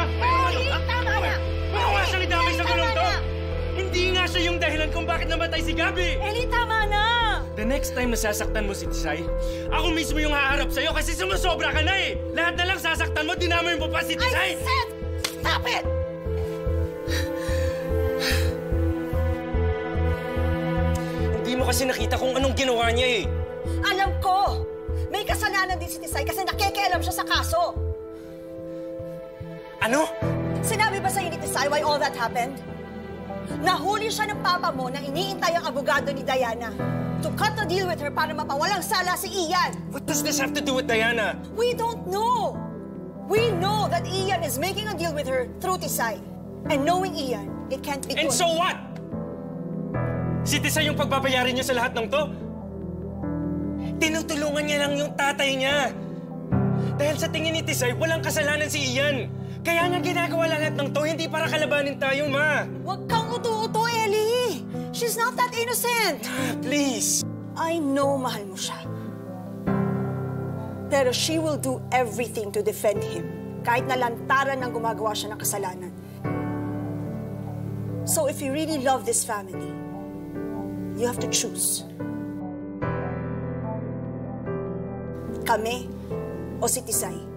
Ellie, tama na! Ano nga siyang idamay sa gulong to? Hindi nga siya yung dahilan kung bakit namatay si Gabi! Ellie, tama na! The next time na sasaktan mo si Tisay, ako mismo yung haharap sa'yo kasi sumusobra ka na eh! Lahat na lang sasaktan mo, dinamay mo pa si Tisay! I said, stop it! Hindi mo kasi nakita kung anong ginawa niya eh! Alam ko! May kasalanan din si Tisay kasi nakikialam siya sa kaso! Ano? Sinabi ba sa'yo ni Tisay why all that happened? Nahuli siya ng papa mo na iniintay ang abogado ni Diana to cut the deal with her para mapawalang sala si Ian. What does this have to do with Diana? We don't know. We know that Ian is making a deal with her through Tisay. And knowing Ian, it can't be good. And so what? Si Tisay yung pagbabayarin niya sa lahat ng to? Tinutulungan niya lang yung tatay niya. Dahil sa tingin ni Tisay, walang kasalanan si Ian. Kaya niya ginagawa lahat ng to, hindi para kalabanin tayo, Ma. Huwag kang uto-uto, Ellie. She's not that innocent. Please. I know mahal mo siya. Pero she will do everything to defend him. Kahit na lantaran ng gumagawa siya ng kasalanan. So if you really love this family, you have to choose. Kami o si Tisay?